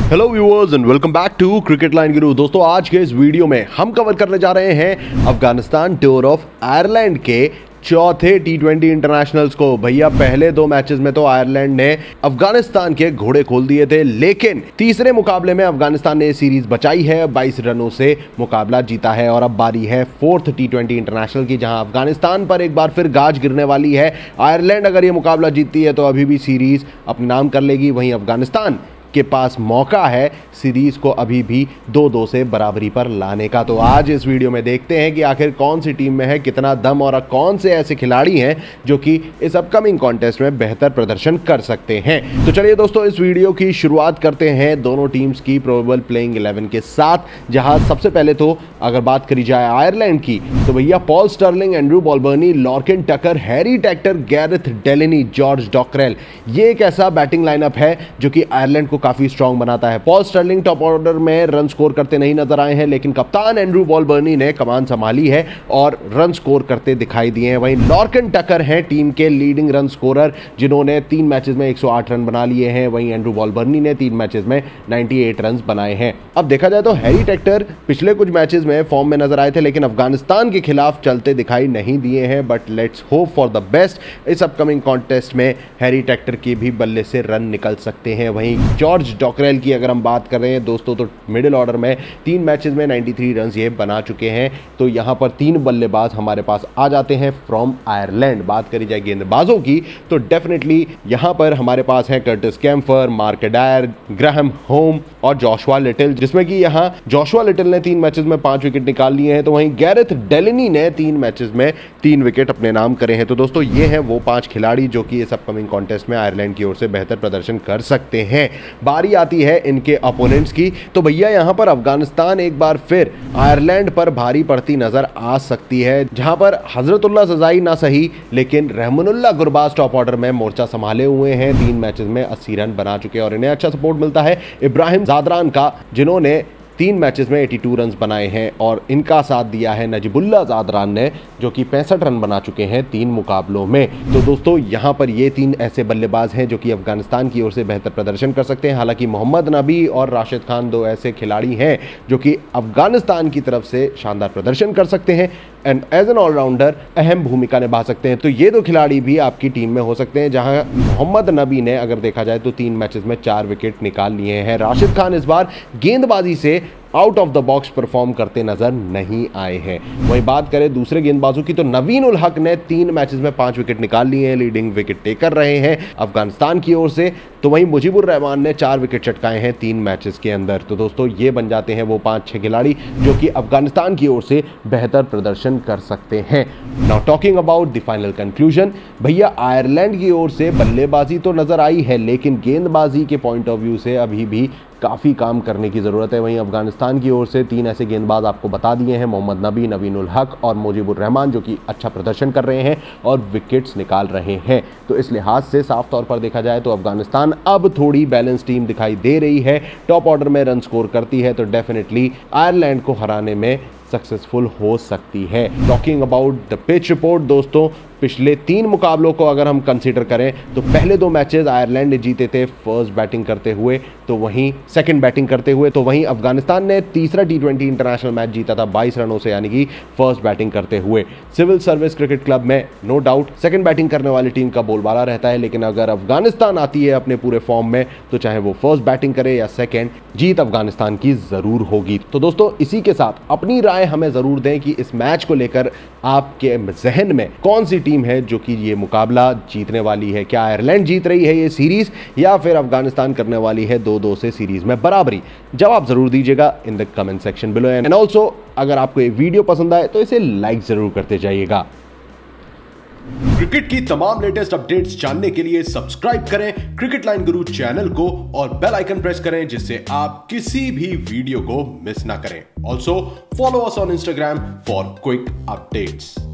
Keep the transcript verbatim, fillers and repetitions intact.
Hello viewers and welcome back to cricket line Guru. दोस्तों आज के इस वीडियो में हम कवर करने जा रहे हैं अफगानिस्तान टूर ऑफ आयरलैंड के चौथे टी ट्वेंटी इंटरनेशनल्स को। भैया पहले दो मैचेस में तो आयरलैंड ने अफगानिस्तान के घोड़े खोल दिए थे, लेकिन तीसरे मुकाबले में अफगानिस्तान ने सीरीज बचाई है, बाईस रनों से मुकाबला जीता है और अब बारी है फोर्थ टी ट्वेंटी इंटरनेशनल की, जहां अफगानिस्तान पर एक बार फिर गाज गिरने वाली है। आयरलैंड अगर ये मुकाबला जीतती है तो अभी भी सीरीज अपने नाम कर लेगी, वहीं अफगानिस्तान के पास मौका है सीरीज को अभी भी दो दो से बराबरी पर लाने का। तो आज इस वीडियो में देखते हैं कि आखिर कौन सी टीम में है कितना दम और कौन से ऐसे खिलाड़ी हैं जो कि इस अपकमिंग कॉन्टेस्ट में बेहतर प्रदर्शन कर सकते हैं। तो चलिए दोस्तों इस वीडियो की शुरुआत करते हैं दोनों टीम्स की प्रोबेबल प्लेइंग इलेवन के साथ, जहां सबसे पहले तो अगर बात करी जाए आयरलैंड की तो भैया Paul Stirling, Andrew Balbirnie, Lorcan Tucker, Harry Tector, Gareth Delany, George Dockrell, ये एक ऐसा बैटिंग लाइनअप है जो कि आयरलैंड को काफी स्ट्रांग बनाता है। पॉल स्टर्लिंग टॉप ऑर्डर में रन स्कोर करते नहीं नजर आए हैं, लेकिन कप्तान एंड्रू बॉलबर्नी ने कमान संभाली है और रन स्कोर करते दिखाई दिए हैं। वहीं लॉर्किन टकर हैं टीम के लीडिंग रन स्कोरर, जिन्होंने तीन मैचेस में एक सौ आठ रन बना लिए हैं। वहीं एंड्रू बॉलबर्नी ने तीन मैचेस में अट्ठानवे रन बनाए हैं। अब देखा जाए तो हैरी टेक्टर पिछले कुछ मैचेस में फॉर्म में नजर आए थे, लेकिन अफगानिस्तान के खिलाफ चलते दिखाई नहीं दिए हैं। But let's hope for the best, इस अपकमिंग कॉन्टेस्ट में हैरी टेक्टर के भी बल्ले से रन निकल सकते हैं। वहीं जॉर्ज डॉकरेल की अगर हम बात कर रहे हैं दोस्तों तो मिडिल ऑर्डर में तीन मैचेस में तिरानवे रन ये बना चुके हैं। तो यहां पर तीन बल्लेबाज हमारे पास आ जाते हैं फ्रॉम आयरलैंड। बात करी जाए गेंदबाजों की तो डेफिनेटली यहां पर हमारे पास है Curtis Campher, Mark Adair, Graham Hume और जोशुआ लिटिल, जिसमें कि यहां जोशुआ लिटिल ने तीन मैचेस में पांच विकेट निकाल लिए हैं। तो वहीं गैरेथ डेलेनी ने तीन मैचेस में तीन विकेट अपने नाम करे हैं। तो दोस्तों ये हैं वो पांच खिलाड़ी जो कि इस अपकमिंग कॉन्टेस्ट में आयरलैंड की ओर से बेहतर प्रदर्शन कर सकते हैं। बारी आती है इनके अपोनेंट्स की, तो भैया यहां पर अफगानिस्तान एक बार फिर आयरलैंड पर भारी पड़ती नजर आ सकती है, जहां पर हजरतुल्लाह सजाई ना सही लेकिन रहमानुल्लाह गुरबाज टॉप ऑर्डर में मोर्चा संभाले हुए हैं। तीन मैचेस में अस्सी रन बना चुके हैं और इन्हें अच्छा सपोर्ट मिलता है इब्राहिम जादरान का, जिन्होंने तीन मैचेस में बयासी रन बनाए हैं, और इनका साथ दिया है नजीबुल्लाह जादरान ने, जो कि पैंसठ रन बना चुके हैं तीन मुकाबलों में। तो दोस्तों यहां पर ये तीन ऐसे बल्लेबाज हैं जो कि अफगानिस्तान की ओर से बेहतर प्रदर्शन कर सकते हैं। हालांकि मोहम्मद नबी और राशिद खान दो ऐसे खिलाड़ी हैं जो कि अफगानिस्तान की तरफ से शानदार प्रदर्शन कर सकते हैं एंड एज एन ऑलराउंडर अहम भूमिका निभा सकते हैं। तो ये दो खिलाड़ी भी आपकी टीम में हो सकते हैं, जहां मोहम्मद नबी ने अगर देखा जाए तो तीन मैचेस में चार विकेट निकाल लिए हैं। राशिद खान इस बार गेंदबाजी से out of the box perform करते नजर नहीं आए हैं। वहीं बात करें दूसरे गेंदबाजों की तो नवीन उल हक ने तीन मैचेस में पांच विकेट निकाल लिए हैं, लीडिंग विकेट टेकर रहे हैं अफगानिस्तान की ओर से। तो वहीं मुजीबुर रहमान ने चार विकेट चटकाए हैं तीन मैचेस के अंदर। तो दोस्तों ये बन जाते हैं वो पांच छह खिलाड़ी जो कि अफगानिस्तान की ओर से बेहतर प्रदर्शन कर सकते हैं। Now talking about the final conclusion, भैया आयरलैंड की ओर से बल्लेबाजी तो नजर आई है, लेकिन गेंदबाजी के पॉइंट ऑफ व्यू से अभी भी काफ़ी काम करने की ज़रूरत है। वहीं अफगानिस्तान की ओर से तीन ऐसे गेंदबाज आपको बता दिए हैं, मोहम्मद नबी, नवीन उल हक और मुजीबुर रहमान, जो कि अच्छा प्रदर्शन कर रहे हैं और विकेट्स निकाल रहे हैं। तो इस लिहाज से साफ तौर पर देखा जाए तो अफगानिस्तान अब थोड़ी बैलेंस टीम दिखाई दे रही है, टॉप ऑर्डर में रन स्कोर करती है, तो डेफिनेटली आयरलैंड को हराने में सक्सेसफुल हो सकती है। Talking about the pitch report दोस्तों, पिछले तीन मुकाबलों को अगर हम कंसीडर करें तो पहले दो मैचेस आयरलैंड ने जीते थे फर्स्ट बैटिंग करते हुए, तो वहीं सेकंड बैटिंग करते हुए। तो वहीं अफगानिस्तान ने तीसरा टी ट्वेंटी इंटरनेशनल मैच जीता था बाईस रनों से, यानी कि फर्स्ट बैटिंग करते हुए। सिविल सर्विस क्रिकेट क्लब में नो डाउट सेकंड बैटिंग करने वाली टीम का बोलबाला रहता है, लेकिन अगर अफगानिस्तान आती है अपने पूरे फॉर्म में तो चाहे वो फर्स्ट बैटिंग करे या सेकेंड, जीत अफगानिस्तान की जरूर होगी। तो दोस्तों इसी के साथ अपनी राय हमें जरूर दें कि इस मैच को लेकर आपके जहन में कौन सी टीम है जो कि ये मुकाबला जीतने वाली है। क्या आयरलैंड जीत रही है ये सीरीज या फिर अफगानिस्तान करने वाली है दो दो से सीरीज में बराबरी? जवाब जरूर दीजिएगा in the comment section below. And also अगर आपको ये वीडियो पसंद आए तो इसे लाइक जरूर करते जाइएगा। क्रिकेट की तमाम लेटेस्ट अपडेट्स जानने के लिए सब्सक्राइब करें क्रिकेट लाइन गुरु चैनल को और बेल आइकन प्रेस करें, जिससे आप किसी भी वीडियो को मिस ना करें। Also follow us on Instagram for quick updates.